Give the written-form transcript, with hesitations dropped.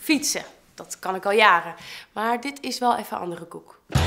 Fietsen, dat kan ik al jaren. Maar dit is wel even andere koek.